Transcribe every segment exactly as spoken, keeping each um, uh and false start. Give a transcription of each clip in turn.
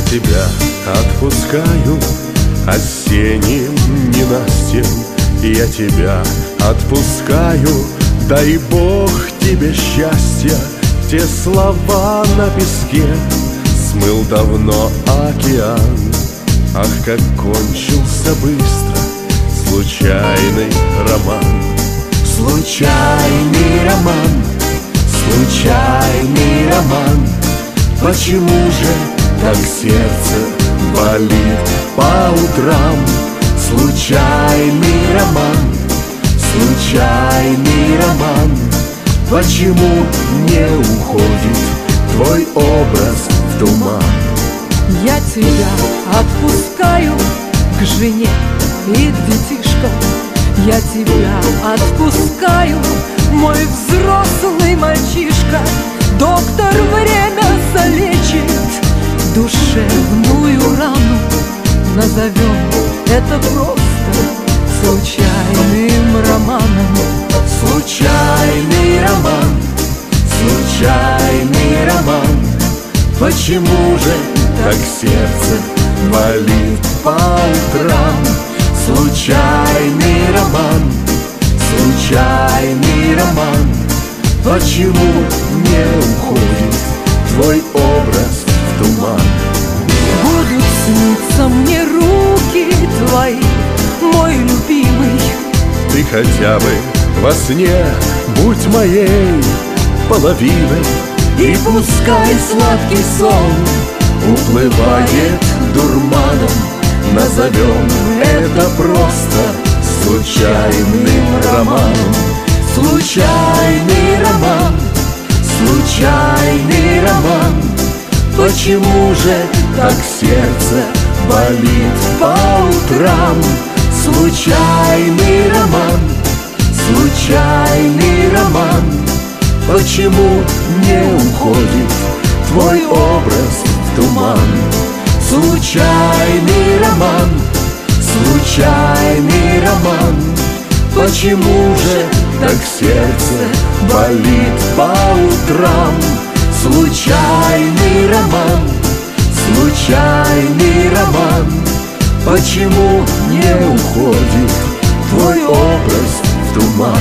тебя отпускаю осенним ненастьем. Я тебя отпускаю, дай Бог тебе счастья. Те слова на песке смыл давно океан. Ах, как кончился быстро случайный роман. Случайный роман, случайный роман. Почему же так сердце болит по утрам? Случайный роман, случайный роман. Почему не уходит твой образ в туман? Я тебя отпускаю к жене и к детишкам. Я тебя отпускаю, мой взрослый мальчишка. Доктор время залечит душевную рану. Назовем это просто случайным романом. Случайный роман, случайный роман. Почему же так сердце болит по утрам? Случайный роман, случайный роман. Почему не уходит твой образ в туман? Будут сниться мне руки твои, мой любимый. Ты хотя бы во сне будь моей половиной. И пускай сладкий сон уплывает дурманом. Назовем это просто случайным романом. Случайный роман, случайный роман. Почему же так сердце болит по утрам? Случайный роман, случайный роман. Почему не уходит твой образ в туман? Случайный роман, случайный роман. Почему же так сердце болит по утрам? Случайный роман, случайный роман. Почему не уходит твой образ в туман?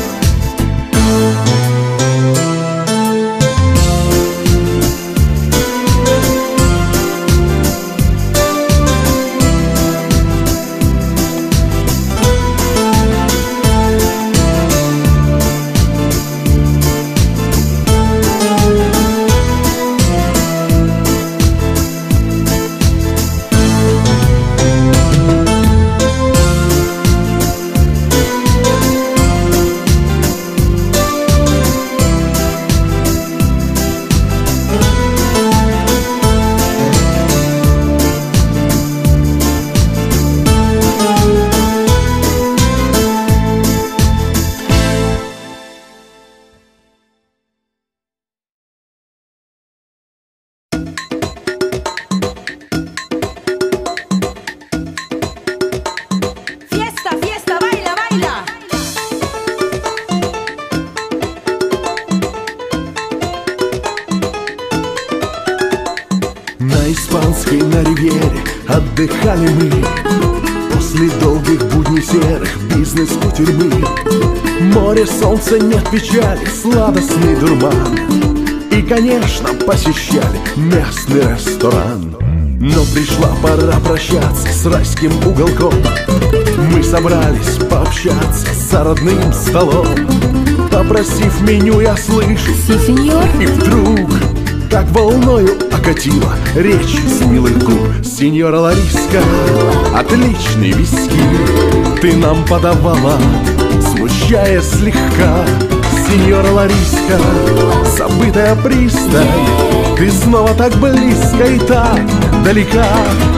На ривьере отдыхали мы после долгих будней серых, бизнес у тюрьмы. Море, солнце, нет печали, сладостный дурман. И, конечно, посещали местный ресторан. Но пришла пора прощаться с райским уголком. Мы собрались пообщаться за родным столом. Попросив меню, я слышу: «Си, сеньор». И вдруг так волною окатила речь с милых губ. Сеньора Лариска, отличный виски ты нам подавала, смущая слегка. Сеньора Лариска, забытая пристань, ты снова так близко и так далека.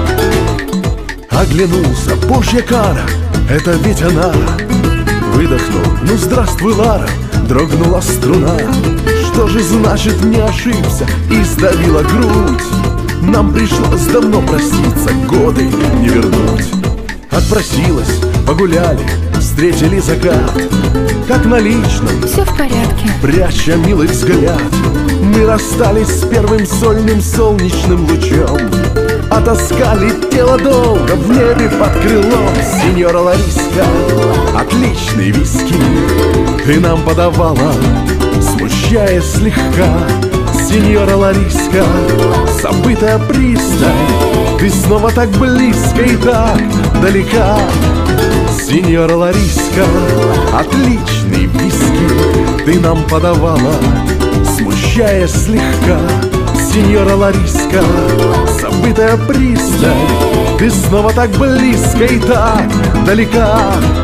Оглянулся, божья кара, это ведь она. Выдохнул: ну здравствуй, Лара. Дрогнула струна. Что же значит не ошибся? И сдавила грудь. Нам пришлось давно проститься, годы не вернуть. Отпросилась, погуляли, встретили закат, как на личном, все в порядке. Пряча милый взгляд, мы расстались с первым сольным солнечным лучом. а тоска летела долго в небе под крылом. Синьора Лариска, отличный виски ты нам подавала, смущая слегка. Синьора Лариска, забытая пристань, ты снова так близко и так далека. Синьора Лариска, отличный виски ты нам подавала, смущая слегка. Синьора Лариска, забытая пристань, ты снова так близко и так далека.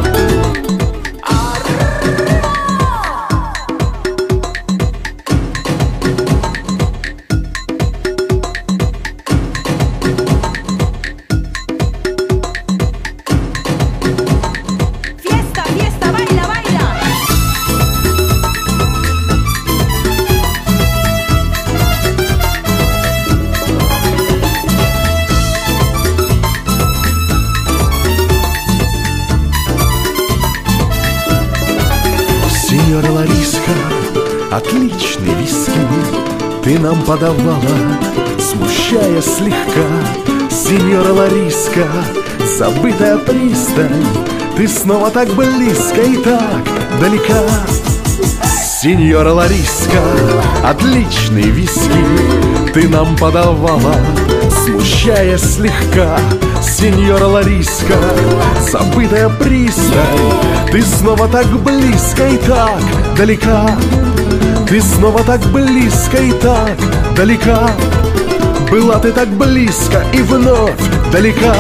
Синьора Лариска, отличный виски ты нам подавала, смущая слегка. Синьора Лариска, забытая пристань, ты снова так близко и так далека. Синьора Лариска, отличный виски ты нам подавала, смущая слегка. Синьора Лариска, забытая пристань, ты снова так близко и так далека. Ты снова так близко и так далека. Была ты так близко и вновь далека.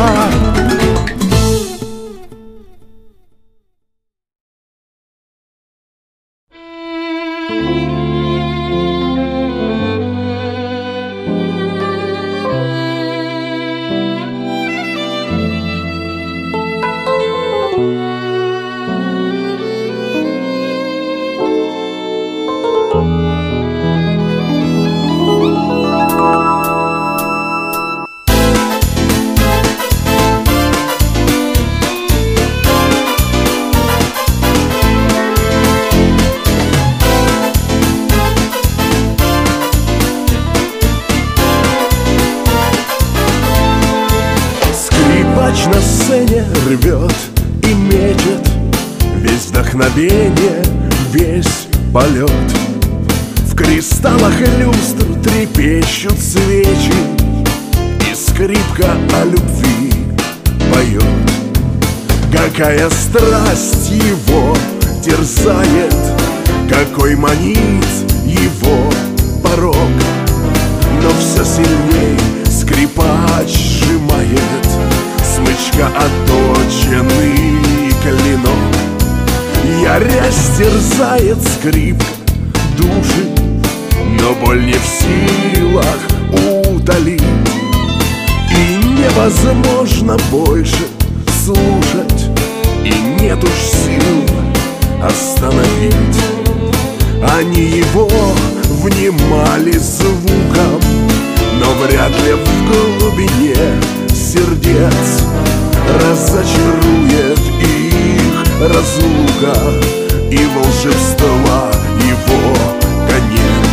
На сцене рвет и мечет весь вдохновение, весь полет. В кристаллах люстр трепещут свечи, и скрипка о любви поет. Какая страсть его терзает, какой манит его порог. Но все сильней скрипач сжимает смычка отточенный клинок. Ярясь терзает скрипка души, но боль не в силах утолить. И невозможно больше слушать, и нет уж сил остановить. Они его внимали звуком, но вряд ли в глубине сердец разочарует их разлука и волшебства его конец.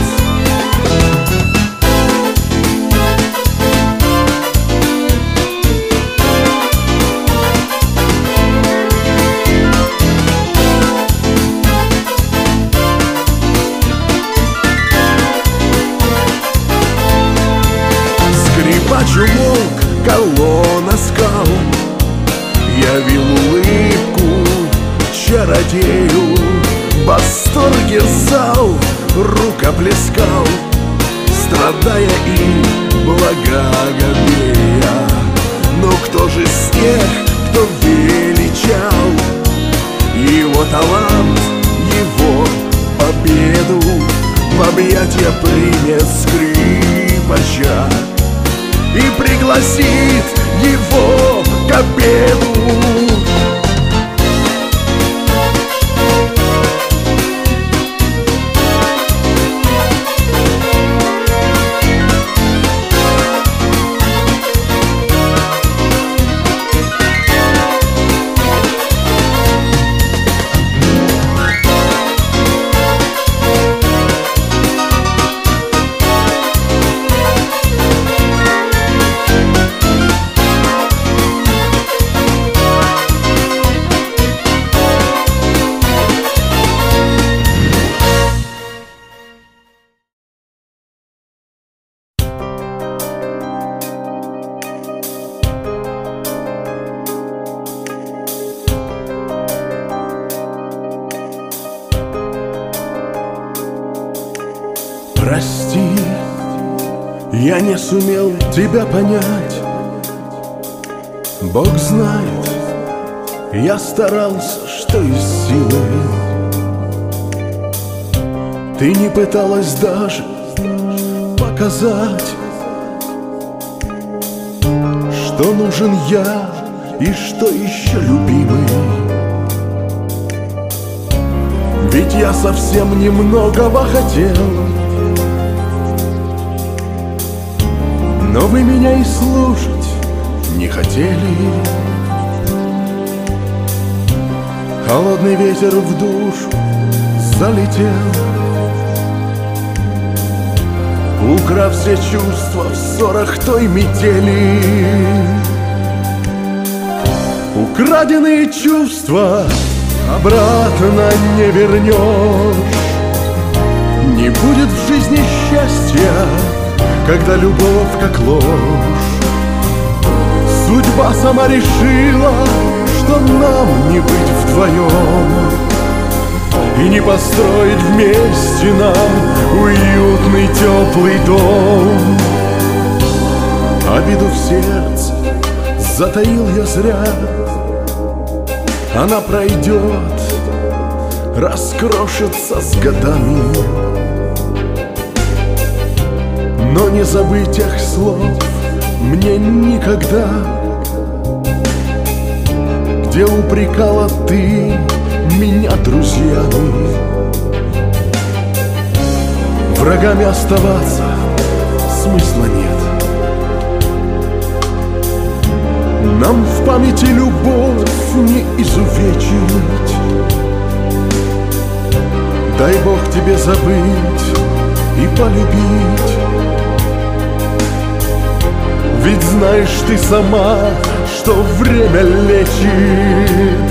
Скрипач умолк, колонна скал явил улыбку чародею. В восторге зал рукоплескал, страдая и благоговея. Но кто же из тех, кто величал его талант, его победу? В объятия примет скрипача и пригласит его к обеду. Я не сумел тебя понять. Бог знает, я старался, что из силы. Ты не пыталась даже показать, что нужен я и что еще любимый. Ведь я совсем немногого хотел, но вы меня и слушать не хотели. Холодный ветер в душу залетел, украв все чувства в ссорах той метели. Украденные чувства обратно не вернешь. Не будет в жизни счастья, когда любовь как ложь. Судьба сама решила, что нам не быть вдвоем и не построить вместе нам уютный теплый дом. Обиду в сердце затаил я зря. Она пройдет, раскрошится с годами, но не забыть тех слов мне никогда, где упрекала ты меня друзьями. Врагами оставаться смысла нет. Нам в памяти любовь не изувечить. Дай Бог тебе забыть и полюбить. Ведь знаешь ты сама, что время лечит.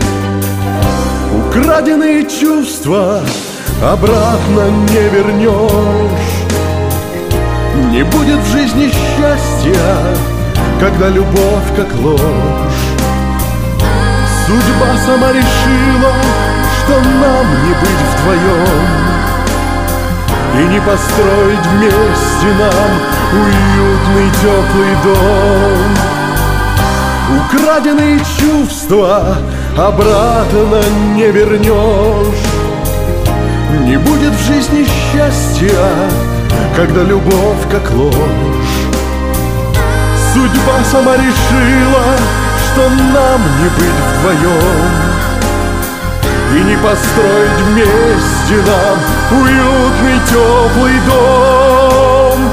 Украденные чувства обратно не вернешь. Не будет в жизни счастья, когда любовь как ложь. Судьба сама решила, что нам не быть вдвоем и не построить вместе нам уютный теплый дом. Украденные чувства обратно не вернешь. Не будет в жизни счастья, когда любовь как ложь. Судьба сама решила, что нам не быть вдвоем и не построить вместе нам уютный теплый дом.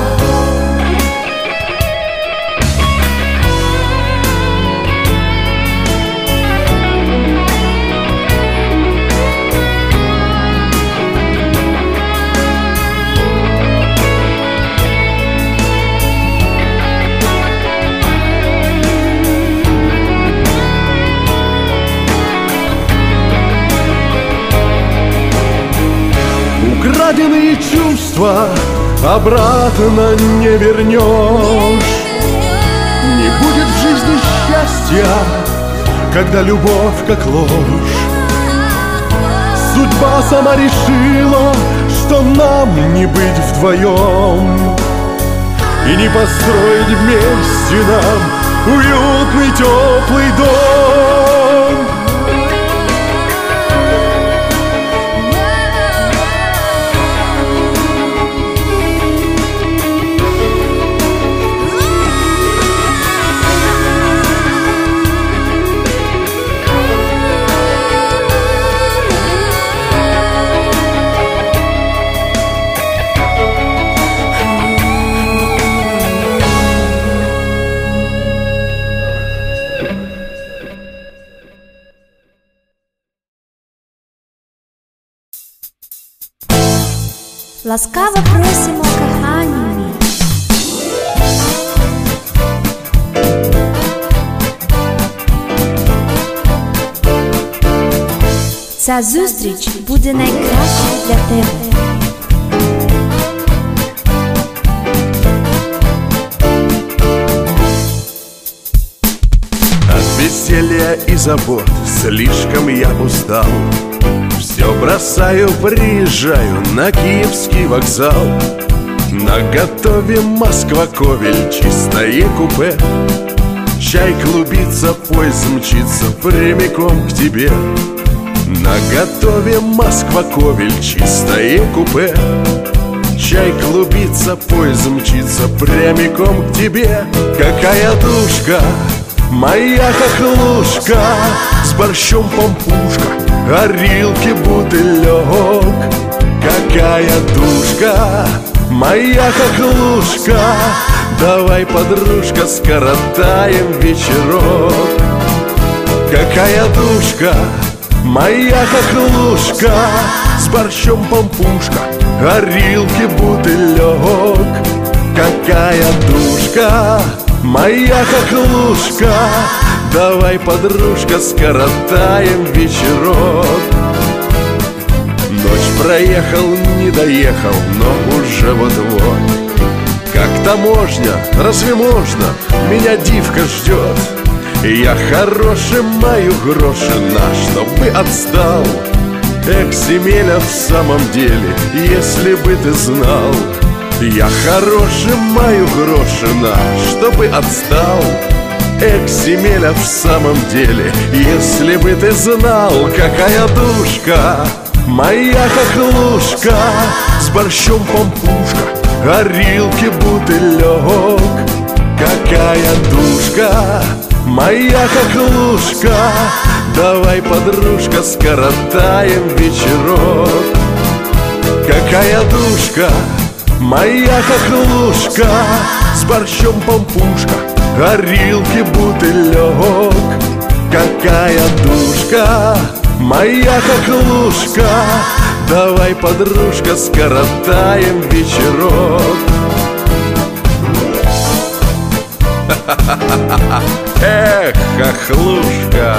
Украденные чувства обратно не вернешь. Не будет в жизни счастья, когда любовь как ложь. Судьба сама решила, что нам не быть вдвоем и не построить вместе нам уютный теплый дом. Ласкаво просимо, кохані мій. Ця зустріч буде найкраща для тебе. От веселья и забот слишком я устал. Все бросаю, приезжаю на Киевский вокзал. Наготове Москва-Ковель, чистое купе. Чай клубится, поезд мчится прямиком к тебе. Наготове Москва-Ковель, чистое купе. Чай клубится, поезд мчится прямиком к тебе. Какая душка, моя хохлушка, с борщом пампушка, горилки бутылек. Какая душка, моя хохлушка, давай, подружка, скоротаем вечерок. Какая душка, моя хохлушка, с борщом пампушка, горилки бутылек. Какая душка, моя хохлушка, давай, подружка, скоротаем вечерок. Ночь проехал, не доехал, но уже вот-вот. Как таможня, разве можно? Меня дивка ждет. Я хороший, мою гроши на, чтобы отстал. Эх, земеля, в самом деле, если бы ты знал. Я хороший, мою гроши на, чтобы отстал. Эх, земеля, в самом деле, если бы ты знал. Какая душка, моя хохлушка, с борщом пампушка, горилки бутылек. Какая душка, моя хохлушка, давай, подружка, скоротаем вечерок. Какая душка, моя хохлушка, с борщом пампушка, горилки бутылек. Какая душка, моя хохлушка, давай, подружка, скоротаем вечерок. Эх, хохлушка,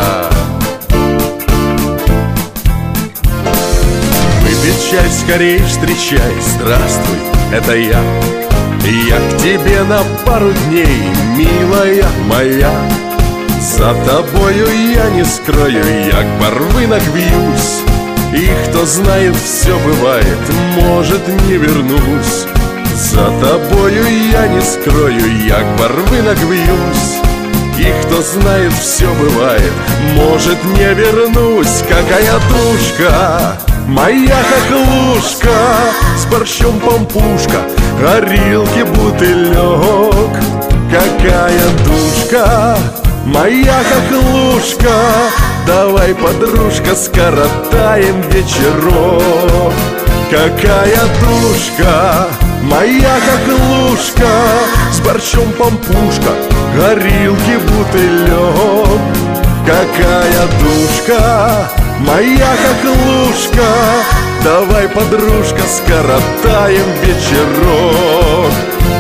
выпить чай, скорей встречай. Здравствуй, это я. Я к тебе на пару дней, милая моя. За тобою я не скрою, я к барвинок вьюсь. И кто знает, все бывает, может, не вернусь. За тобою я не скрою, я к барвинок вьюсь. И кто знает, все бывает, может, не вернусь. Какая душка, моя хохлушка, с борщом пампушка, горилки бутылек. Какая душка, моя хохлушка, давай, подружка, скоротаем вечерок. Какая душка, моя хохлушка, с борщом пампушка, горилки бутылек. Какая душка, моя хохлушка, давай, подружка, скоротаем вечерок.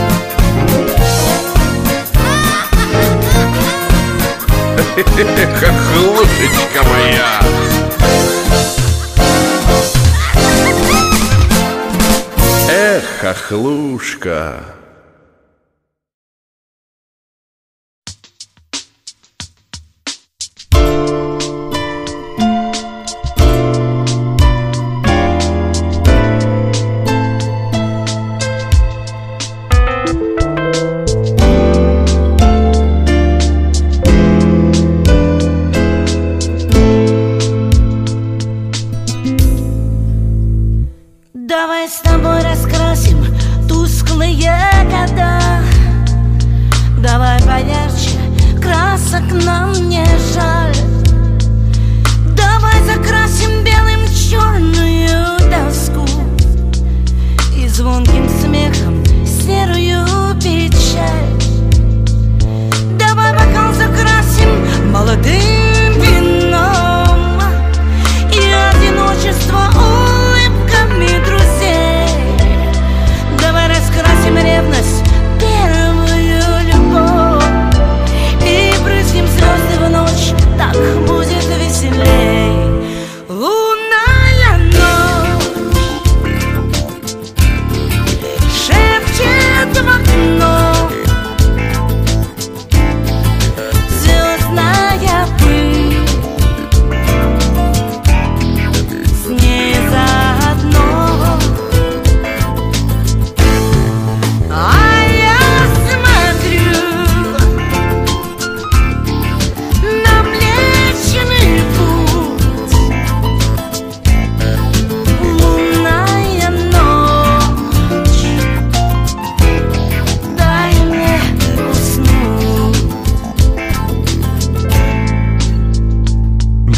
Хохлушечка моя. Эх, хохлушка. Давай с тобой раскрасим тусклые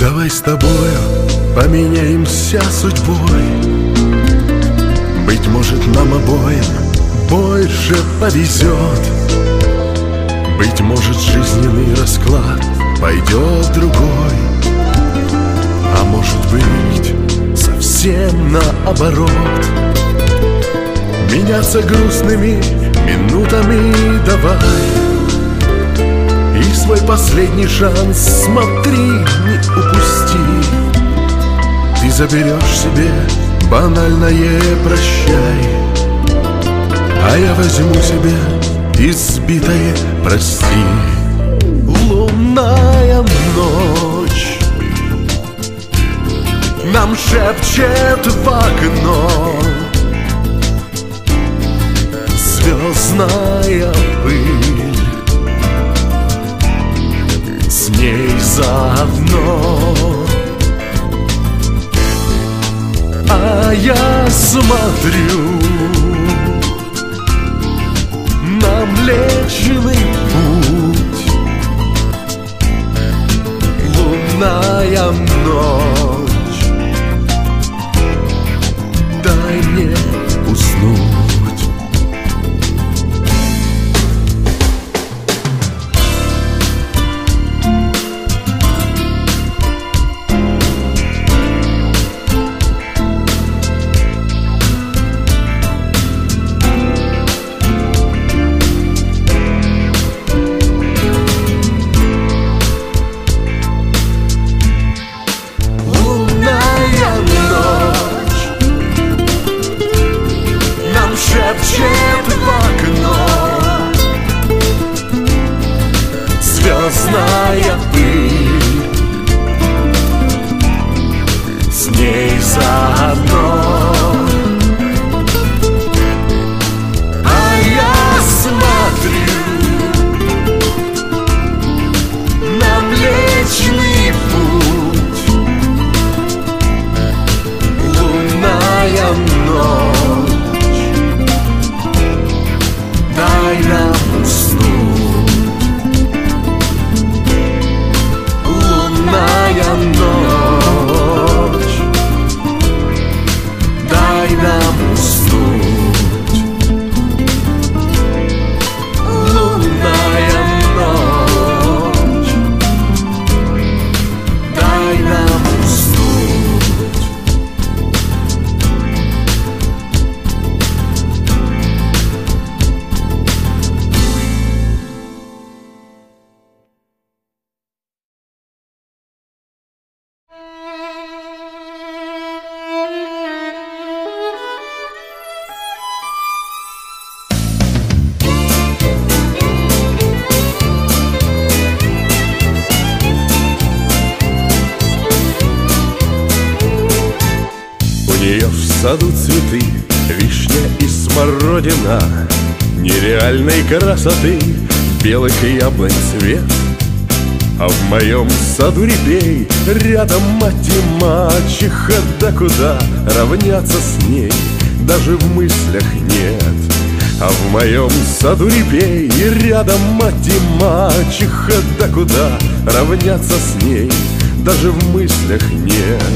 Давай с тобою поменяемся судьбой. Быть может, нам обоим больше повезет. Быть может, жизненный расклад пойдет другой. А может быть, совсем наоборот. Меняться грустными минутами давай. И свой последний шанс, смотри, не упусти. Ты заберешь себе банальное прощай, а я возьму себе избитое прости. Лунная ночь нам шепчет в окно. Звездная пыль, с ней заодно. А я смотрю на Млечный Путь. Лунная ночь, дай мне уснуть. Шепчет в окно. Звездная пыль, с ней заодно. А я смотрю на Млечный Путь. Лунная ночь, дай нам уснуть. Лунная ночь, дай нам уснуть. Лунная ночь, дай нам уснуть. У нее в саду цветы, вишня и смородина нереальной красоты, белых яблонь цвет. А в моем саду репей, рядом мать и мачеха, да куда равняться с ней даже в мыслях нет. А в моем саду репей, рядом мать и мачеха, да куда равняться с ней даже в мыслях нет.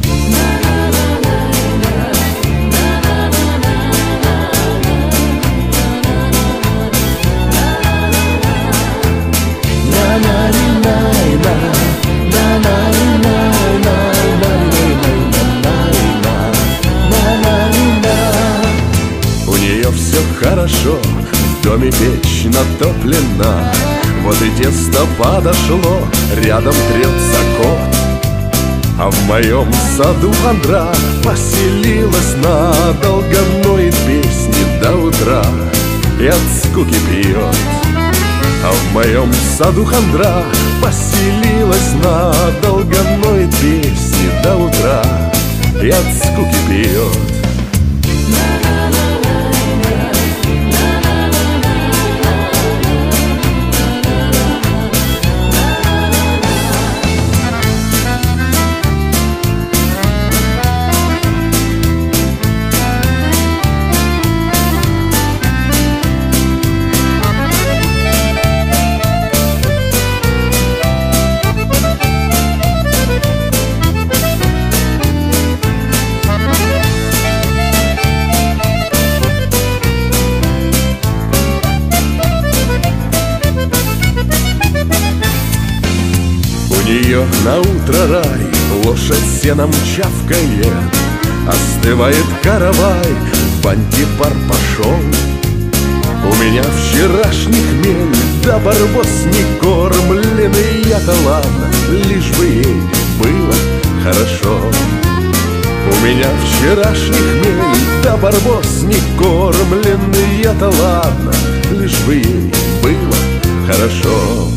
У нее все хорошо, в доме печь натоплена. Вот и тесто подошло, рядом трется кот. А в моем саду хандра поселилась надолго, ноет песни до утра и от скуки пьет. А в моем саду хандра поселилась надолго, ноет песни до утра и от скуки пьет. ее на утро рай, лошадь сеном чавкает, остывает каравай, в антипар пошел. У меня вчерашний хмель, да барбос не кормленный, я-то ладно, лишь бы ей было хорошо. У меня вчерашний хмель, да барбос не кормленный, я-то ладно, лишь бы ей было хорошо.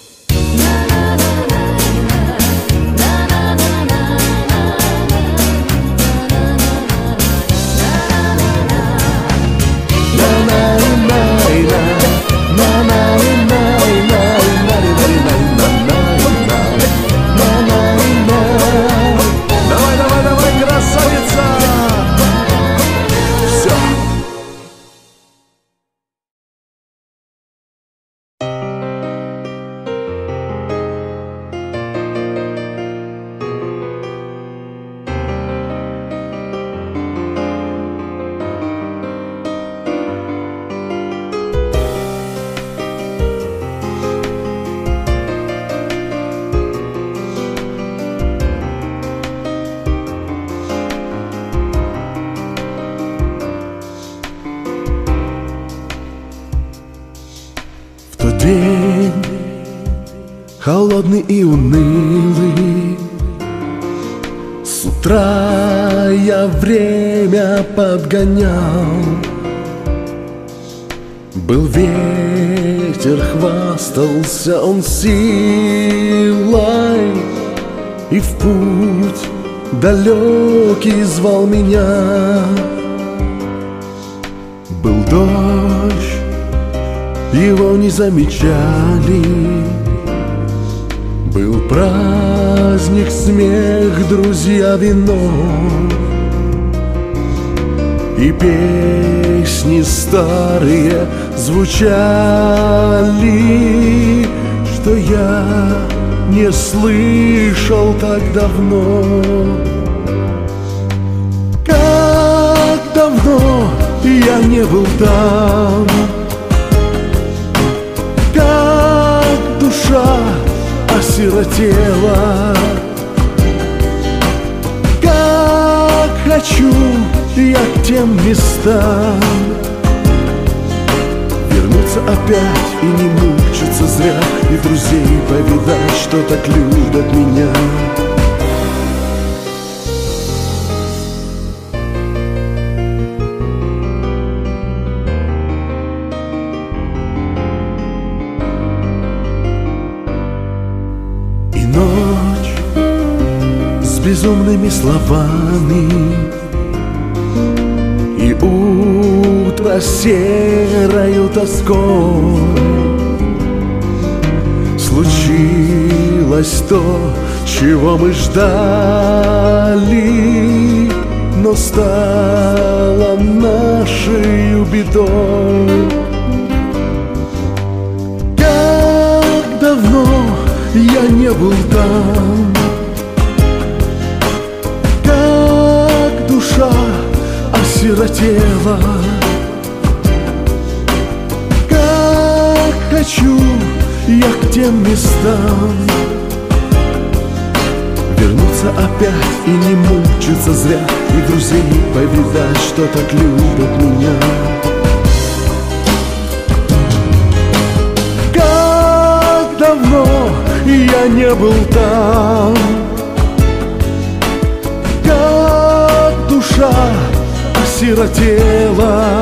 День холодный и унылый, с утра я время подгонял. Был ветер, хвастался он силой, и в путь далекий звал меня. Был дождь, его не замечали. Был праздник, смех, друзья, вино, и песни старые звучали, что я не слышал так давно. Как давно я не был там, душа осиротела. Как хочу я к тем местам вернуться опять и не мучиться зря, и друзей повидать, что так любят меня. Безумными словами, и утро серою тоской. Случилось то, чего мы ждали, но стало нашей бедой. Как давно я не был там, душа осиротела. Как хочу я к тем местам вернуться опять и не мучиться зря, и друзей повидать, что так любят меня. Как давно я не был там, душа осиротела.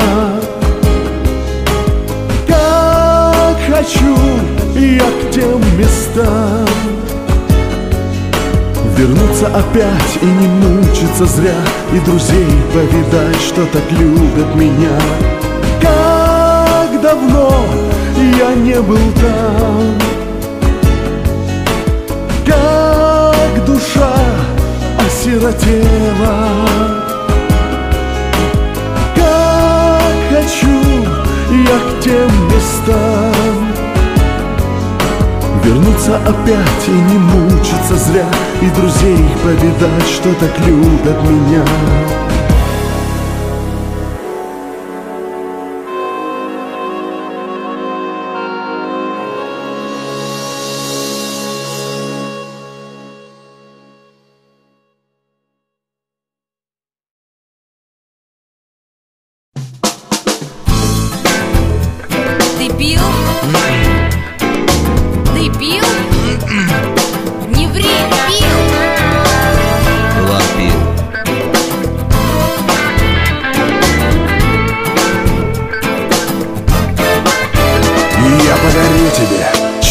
Как хочу я к тем местам вернуться опять и не мучиться зря, и друзей повидать, что так любят меня. Как давно я не был там, как душа осиротела. Как хочу я к тем местам вернуться опять и не мучиться зря, и друзей повидать, что так любят меня.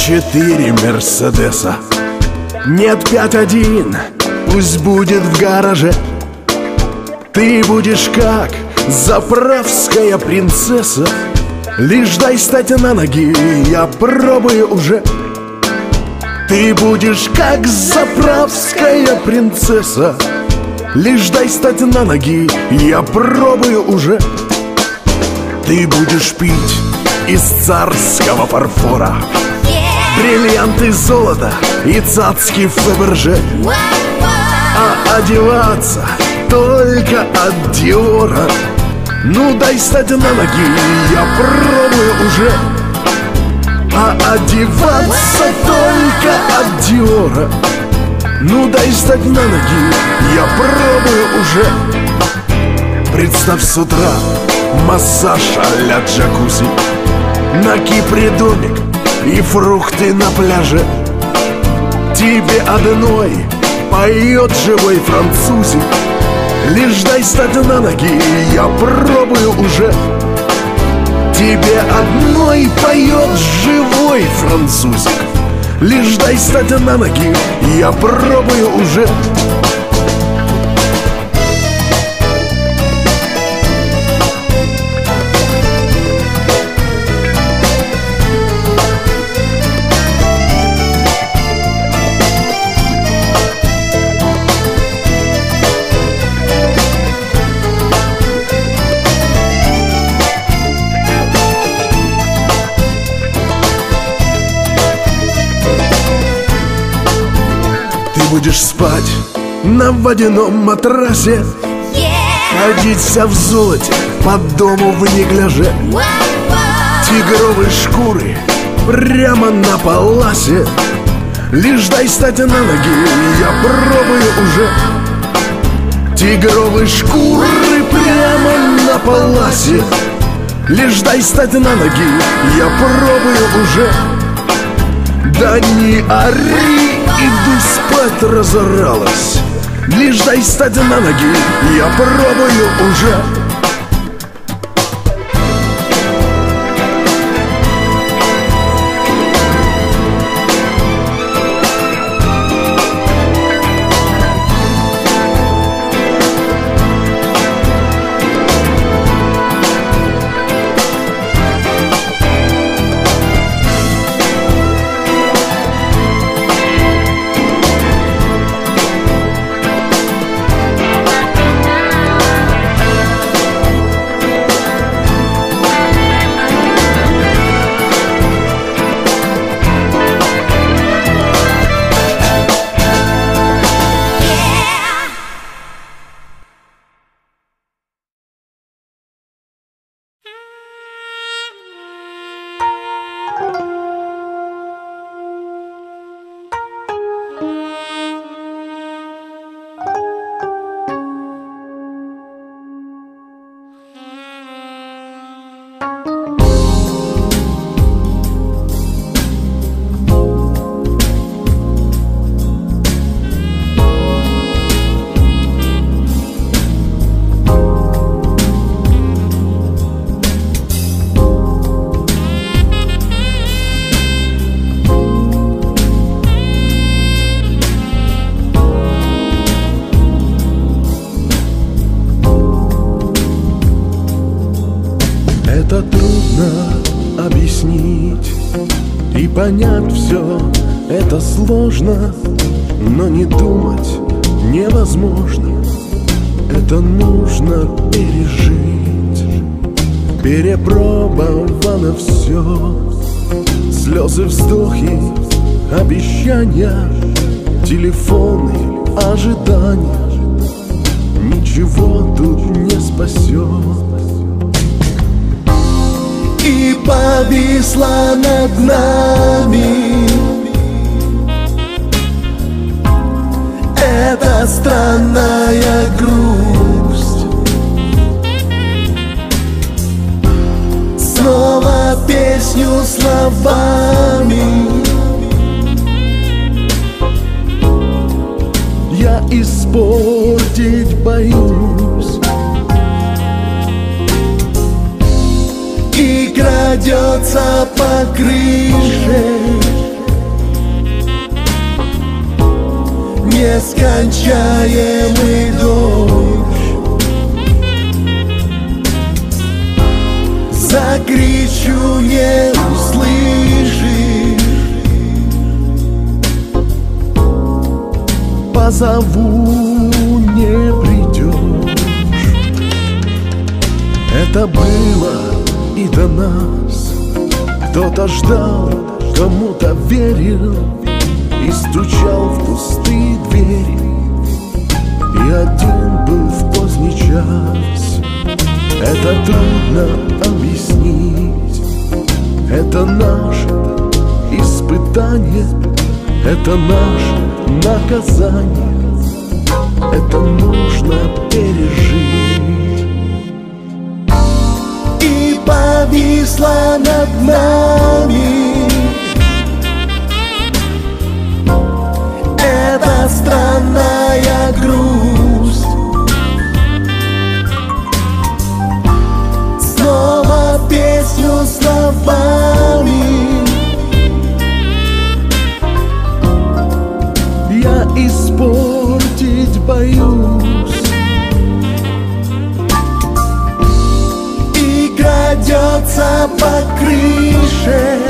четыре Мерседеса. Нет, пять один, пусть будет в гараже. Ты будешь как заправская принцесса. Лишь дай стать на ноги, я пробую уже. Ты будешь как заправская принцесса. Лишь дай стать на ноги, я пробую уже. Ты будешь пить из царского фарфора, бриллианты, золото и цацки Фаберже, а одеваться только от Диора. Ну дай стать на ноги, я пробую уже. А одеваться только от Диора. Ну дай стать на ноги, я пробую уже. Представь с утра массаж а-ля джакузи, на Кипре домик и фрукты на пляже. Тебе одной поет живой французик. Лишь дай стать на ноги, я пробую уже. Тебе одной поет живой французик. Лишь дай стать на ноги, я пробую уже. Будешь спать на водяном матрасе, yeah. Ходить вся в золоте по дому в негляже, wow, wow. Тигровые шкуры прямо на паласе. Лишь дай стать на ноги, я пробую уже. Тигровые шкуры прямо на паласе. Лишь дай стать на ноги, я пробую уже. Да не ори, иду спать, разоралась. Лишь дай стать на ноги, я пробую уже. Это трудно объяснить и понять все, это сложно, но не думать невозможно. Это нужно пережить. Перепробовано все. Слезы, вздохи, обещания, телефоны, ожидания. Ничего тут не спасет. И повисла над нами эта странная грусть. Снова песню словами я испортить боюсь. И крадется по крыше нескончаемый дождь. Закричу, не услышишь, позову, не придешь. Это было и до нас. Кто-то ждал, кому-то верил и стучал в пустые двери. И один был в поздний час. Это трудно объяснить. Это наше испытание, это наше наказание. Это нужно пережить. И повисла над нами эта странная грусть. Снова песню словами я испортить боюсь. И крадется по крыше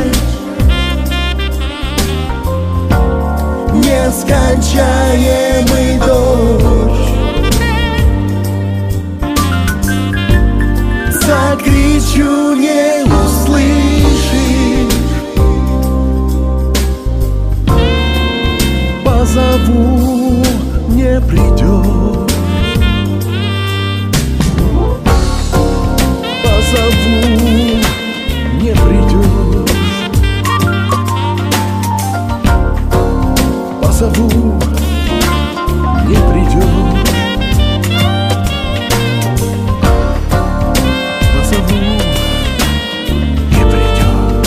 нескончаемый дождь. Закричу, не услышишь, позову, не придешь. Позову, не придешь. Позову, не придешь. Позову, не придешь.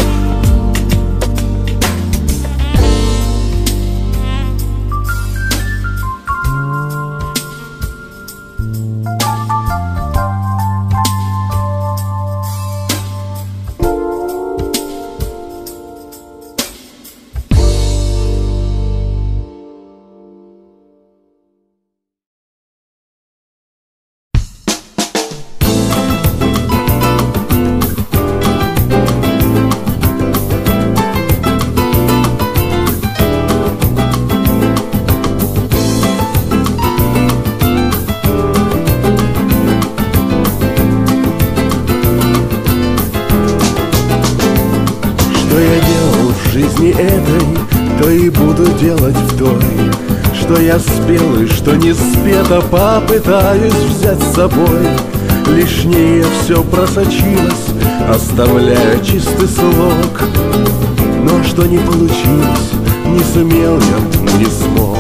То и буду делать в той, что я спел и что не спето, попытаюсь взять с собой. Лишнее все просочилось, оставляя чистый слог. Но что не получилось, не сумел я, не смог.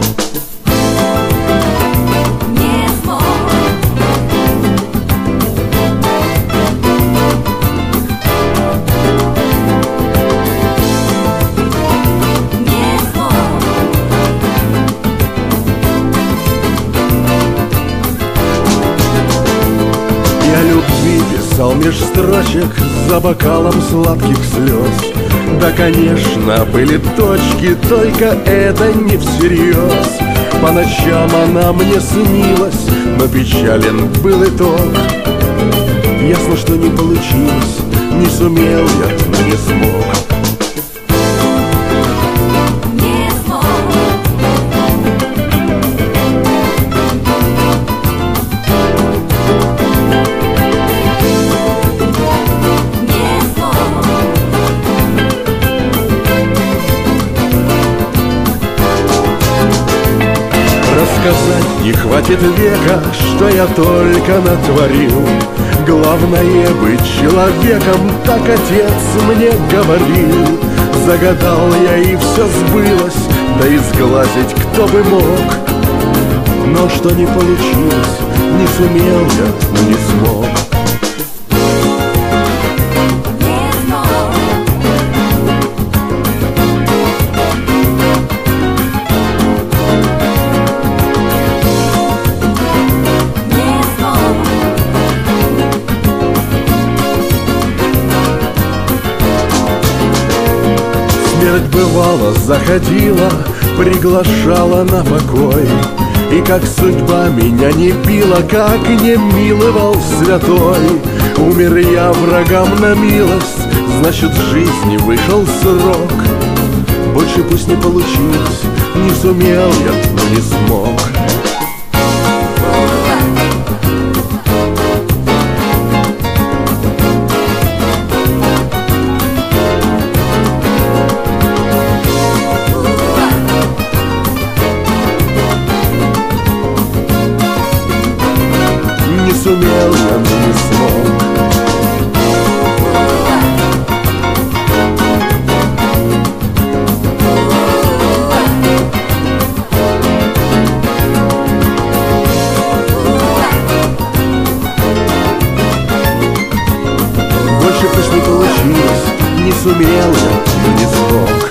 Писал меж строчек за бокалом сладких слез. Да, конечно, были точки, только это не всерьез. По ночам она мне снилась, но печален был итог. Ясно, что не получилось, не сумел я, но не смог. Сказать не хватит века, что я только натворил. Главное быть человеком, так отец мне говорил. Загадал я и все сбылось, да и сглазить кто бы мог. Но что не получилось, не сумел я, но не смог. Бывало, заходила, приглашала на покой. И как судьба меня не била, как не миловал святой. Умер я врагам на милость, значит в жизни вышел срок. Больше пусть не получилось, не сумел я, но не смог. Не сумел я, но не смог. Больше пусть не получилось, не сумел я, но не смог.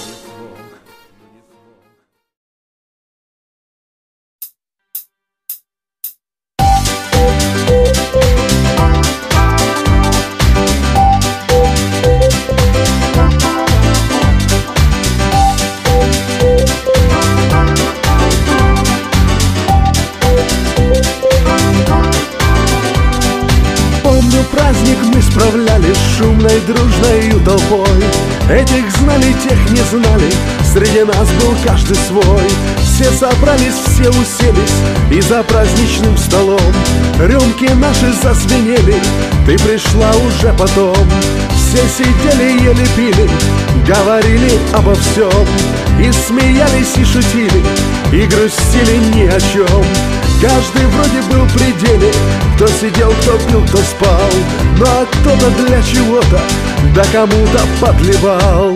Праздник мы справляли с шумной дружной толпой. Этих знали, тех не знали, среди нас был каждый свой. Все собрались, все уселись, и за праздничным столом рюмки наши зазвенели, ты пришла уже потом. Все сидели, ели, пили, говорили обо всем, и смеялись, и шутили, и грустили ни о чем. Каждый вроде был в пределе, кто сидел, кто пил, кто спал, ну а кто-то для чего-то, да кому-то подливал.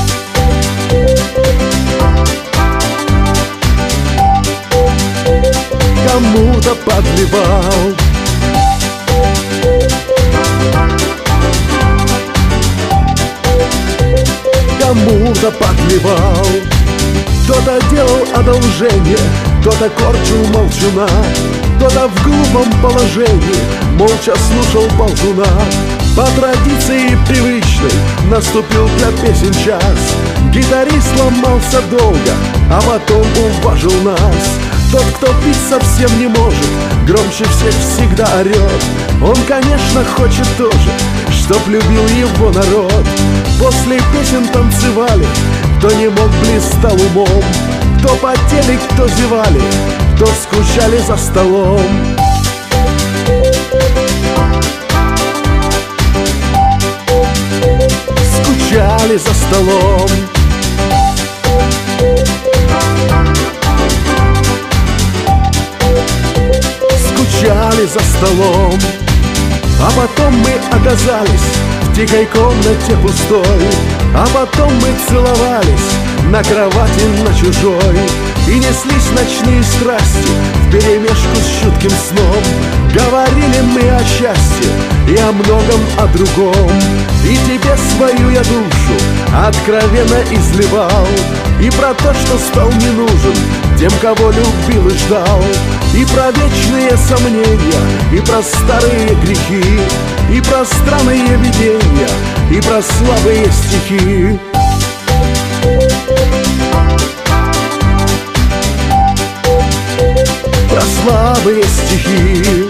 Кому-то подливал. Кому-то подливал. Кто-то делал одолжение, кто-то корчил молчуна, кто-то в глупом положении молча слушал болтуна. По традиции привычной наступил для песен час. Гитарист ломался долго, а потом уважил нас. Тот, кто пить совсем не может, громче всех всегда орет. Он, конечно, хочет тоже, чтоб любил его народ. После песен танцевали, кто не мог, блистал умом. Кто потели, кто зевали, кто скучали за столом. Скучали за столом. Скучали за столом. А потом мы оказались в тихой комнате пустой. А потом мы целовались на кровати на чужой. И неслись ночные страсти вперемешку с чутким сном. Говорили мы о счастье и о многом, о другом. И тебе свою я душу откровенно изливал. И про то, что стал не нужен тем, кого любил и ждал. И про вечные сомнения, и про старые грехи, и про странные видения, и про слабые стихи. Про слабые стихи.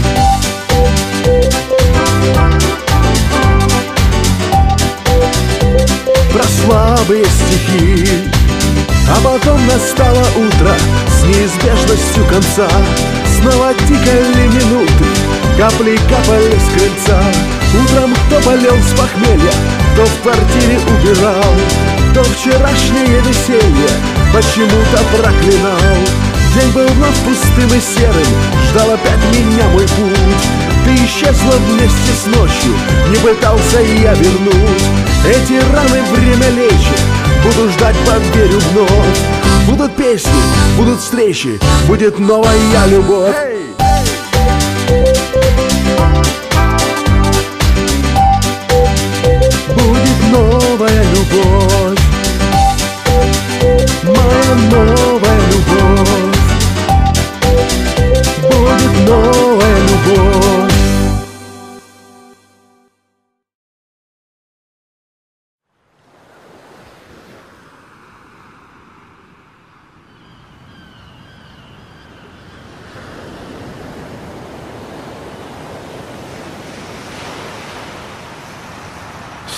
Про слабые стихи. А потом настало утро с неизбежностью конца. Снова тикали минуты, капли капали с крыльца. Утром кто болел с похмелья, кто в квартире убирал, кто вчерашнее веселье почему-то проклинал. День был вновь пустым и серым, ждал опять меня мой путь. Ты исчезла вместе с ночью, не пытался я вернуть. Эти раны время лечит, буду ждать, поверю вновь. Будут песни, будут встречи, будет новая любовь. Будет новая любовь, моя новая любовь. Будет новая любовь.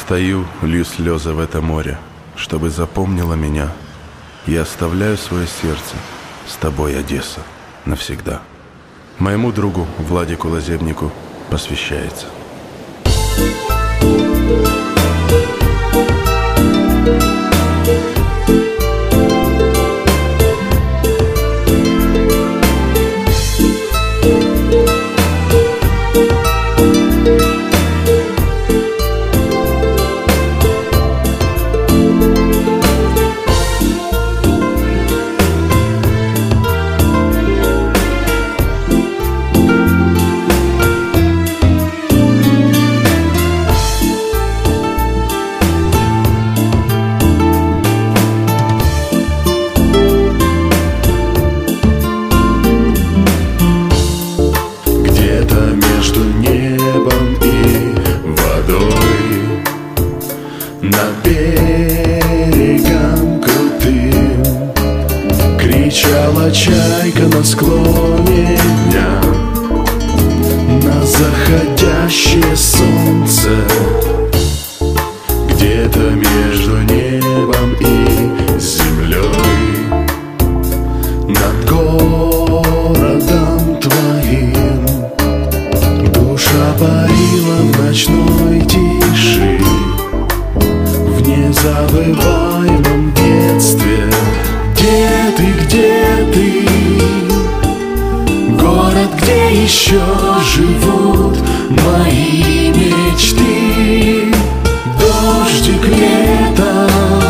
стою, лью слезы в это море, чтобы запомнила меня. Я оставляю свое сердце с тобой, Одесса, навсегда. Моему другу Владику Лазебнику посвящается. Над берегом крутым кричала чайка на склоне дня, на заходящее солнце. Где-то между небом и землей, над городом твоим, душа парила в ночной тиши, в незабываемом детстве. Где ты, где ты, город, где еще живут мои мечты? Дождик лета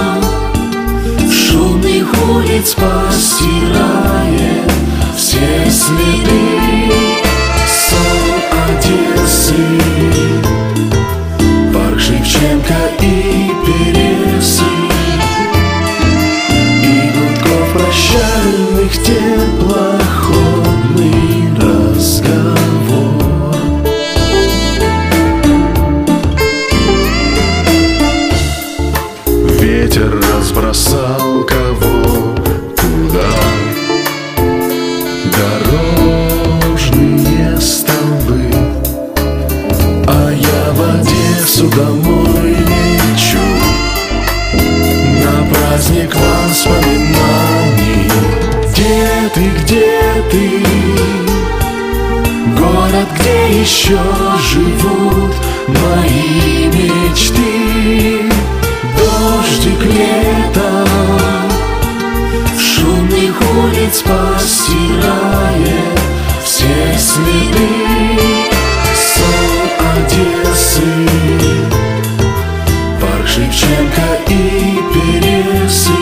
шумных улиц постирает все следы. Сон Одессы, парк Шевченко и Пересы, и гудков прощальных теплоходный разговор. Ветер разбросал кого куда, дорожные столбы, а я в Одессу домой лечу на праздник воспоминаний. Где ты, где ты, город, где еще живут мои мечты? Дождик лета шумных улиц постирает все следы. Сон Одессы, парк Шевченко и Пересы,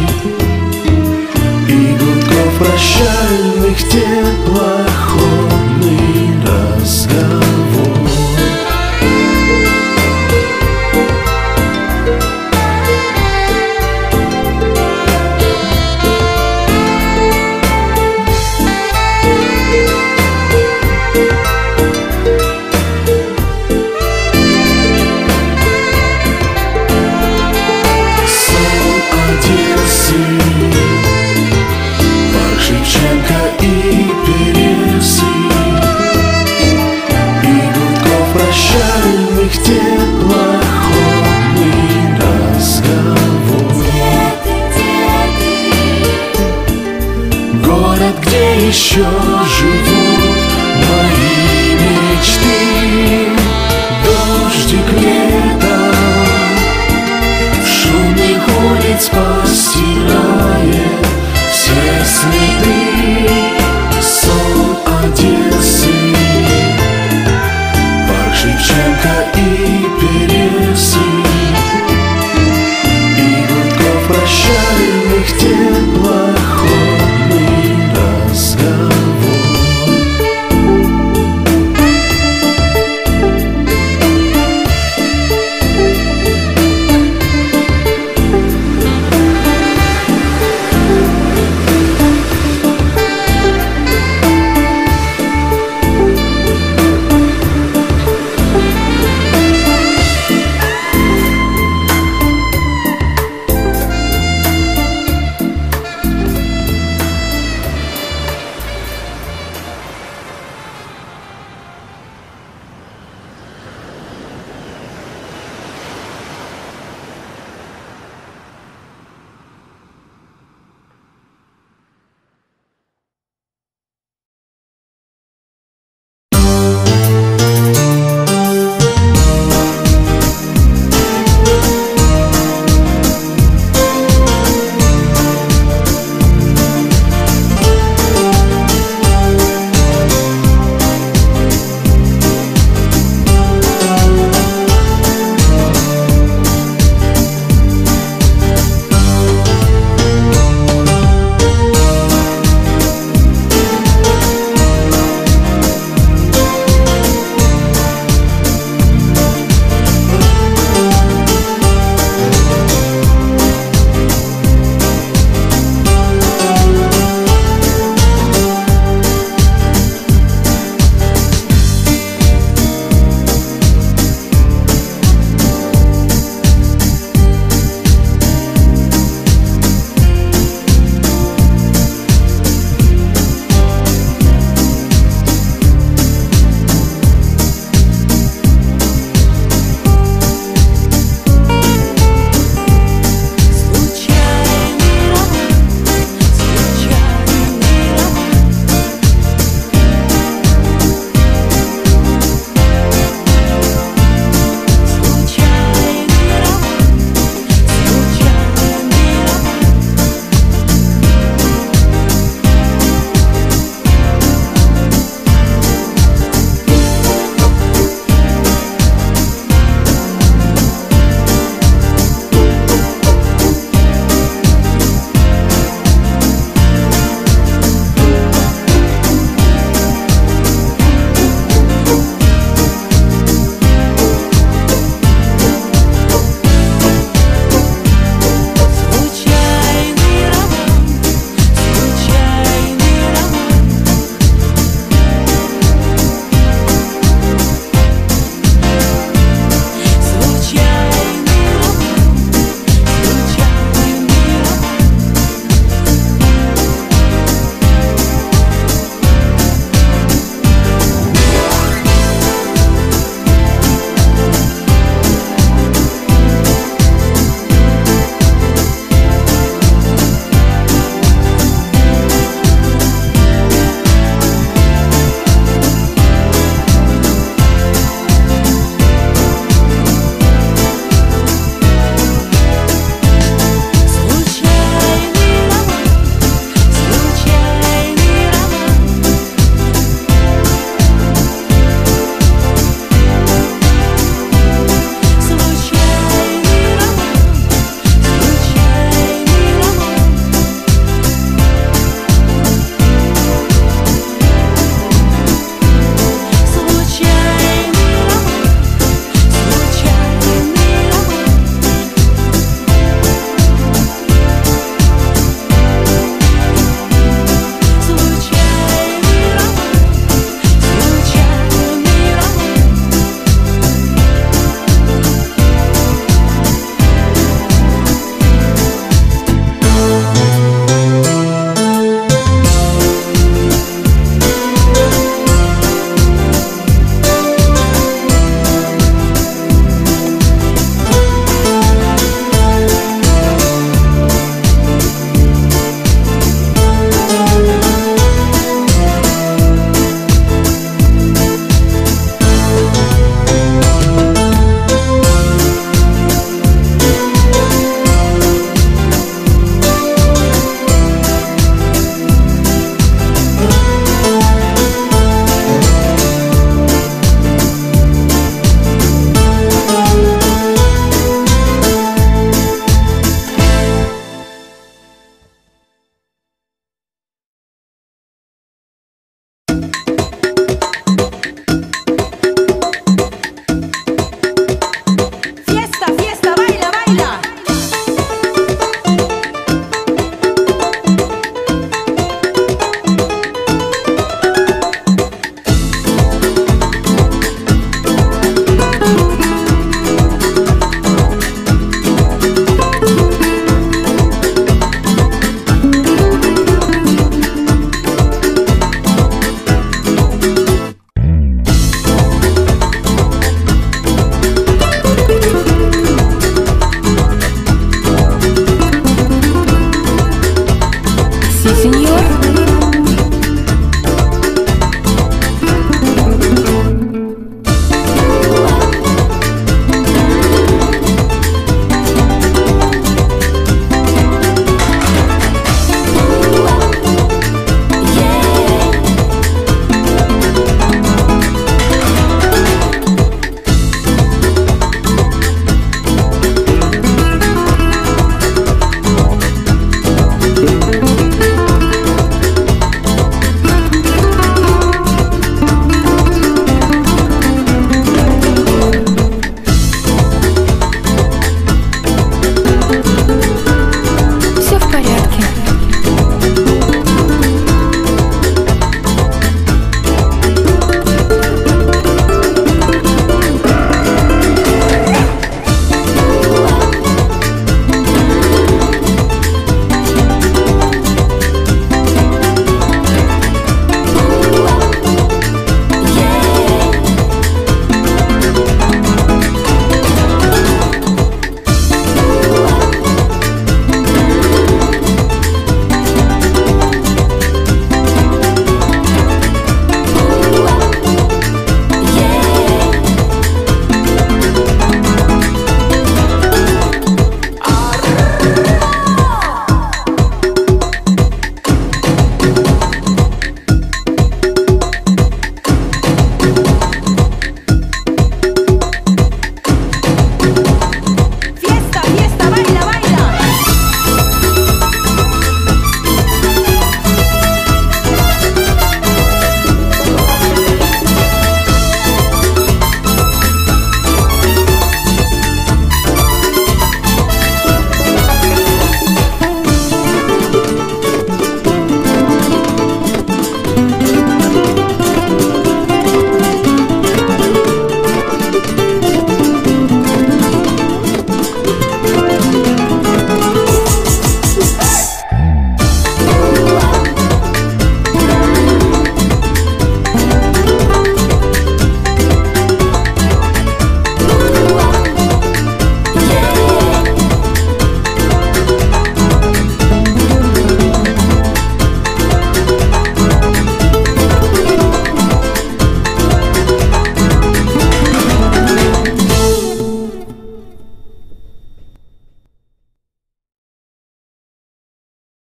и гудков прощальных теплоходный разговор. Еще живут мои мечты. Дождик лета шумных улиц.